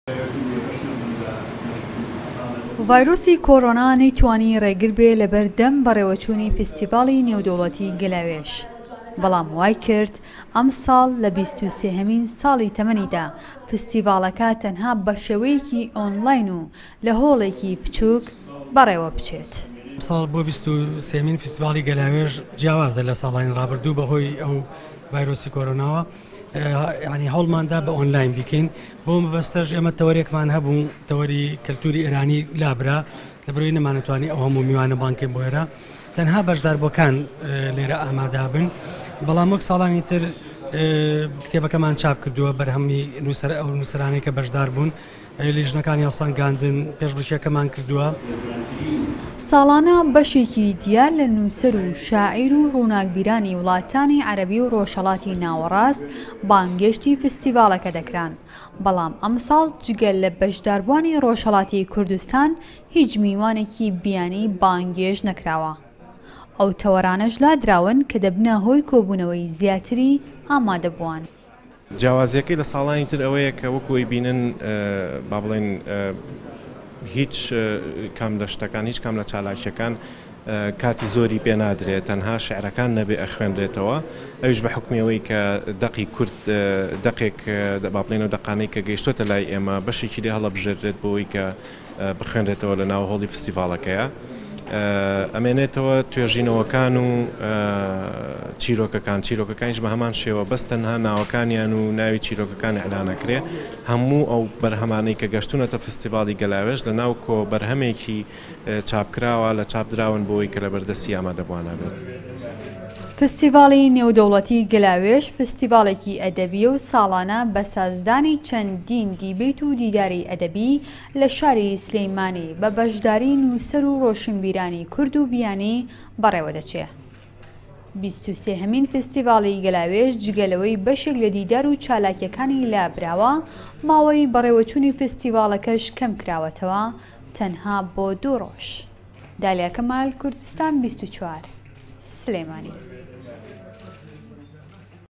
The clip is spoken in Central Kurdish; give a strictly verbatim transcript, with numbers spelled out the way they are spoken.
ڤایرۆسی کۆڕۆنا نەیتوانی ڕێگر بێ لەبەر دەم بەڕێوەچوونی فێستیڤاڵی نێودەوڵەتی گەلاوێژ، بەڵام وای کرد ئەم ساڵ لە بیست و سێهەمین ساڵی تەمەنیدا فێستیڤاڵەکە تەنها بە شێوەیەکی ئۆنلاین و لە هۆڵێکی بچووک بەڕێوە بچێت. ساڵ بۆ بیست و سێمین فێستیڤاڵی گەلاوێژ جیاوازە لە ساڵانی ڕابردوو بەهۆی ئەو ڤایرۆسی کۆڕۆناوە. ینی هەوڵماندا بە ئۆنلاین بکەین، بۆ مەبەستەش ئێمە تەوەریەکمان هەبوو، تەوەری کەلتوری ئێرانی لابرا لەبەرەوەی نەمانەتوانی ئەو هەموو میوانە بانکێن بۆ ئێرە تەنها بەشداربووەکان لێرە ئامادە بن. بەڵام وەک ساڵانی تر کتێبەکەمان چاپ کردووە بەرهەمی نووسەر ئەو نووسەرانەی کە بەشدار بوون، لیژنەکانی هەڵسەنگاندن پێشبڕکێکەمان کردووە. ساڵانە بەشێکی دیار لە نووسەر و شاعیر و ڕووناکبیرانی وڵاتانی عەرەبی و ڕۆژهەڵاتی ناوەڕاست بانگێشتی فێستیڤاڵەکە دەکران، بەڵام ئەم ساڵ جگەل لە بەشداربوانی ڕۆژهەڵاتی کوردستان هیچ میوانێکی بیانی بانگێژ نەکراوە. ئەو تەوەرانەش لادراون کە دەبنە هۆی کۆبوونەوەی زیاتری ئامادەبووان. جیاوازیەکەی لە ساڵانی تر ئەوەیە کە وەکوی بینن با بڵێن هیچ کام لە شتەکان هیچ کام لە چالاکیەکان کاتی زۆری پێ نادرێت، تەنها شعرەکان نەبێ ئەخوێنرێتەوە، ئەویش بە حکمیەوەی کە دەقی کورد دەقێک با بڵێنەوە دەقانەی کە گەیشتۆتە لای ئێمە بەشێکی لێ هەڵەبژێردرێت بۆەوەی کە بخوێنرێتەوە لە ناو هۆڵی فێستیڤاڵەکەیە. ئەمێنێتەوە توێژینەوەکان و چیرۆکەکان چیرۆکەکانیش بە هەمان شێوە بەس تەنها ناوەکانیان و ناوی چیرۆکەکان ئەعلانەکرێ. هەموو ئەو بەرهەمانەی کە گەشتونەتە فێستیڤاڵی گەلاوێژ لە ناو کۆ بەرهەمێکی چاپکراوە لە چاپدراون بۆەوەی کە لە بەردەستی ئامادەبوانە بێت. فێستیڤاڵی نێودەوڵەتی گەلاوێژ فێستیڤاڵێکی ئەدەبیە و ساڵانە بە سازدانی چەندین دیبیت و دیداری ئەدەبی لە شاری سلەیمانی بە بەشداری نووسەر و ڕۆشنبیرانی کورد و بیانی بەڕێوەدەچێت. بیست و سێهەمین فێستیڤاڵی گەلاوێژ جگەلەوەی بەشێک لە دیدار و چالاکیەکانی لابراوە، ماوەی بەڕێوەچوونی فێستیڤاڵەکەش کەم کراوەتەوە تەنها بۆ دوو ڕۆژ. دالیا کەمال، کوردستان بیست و چوار، سلەیمانی.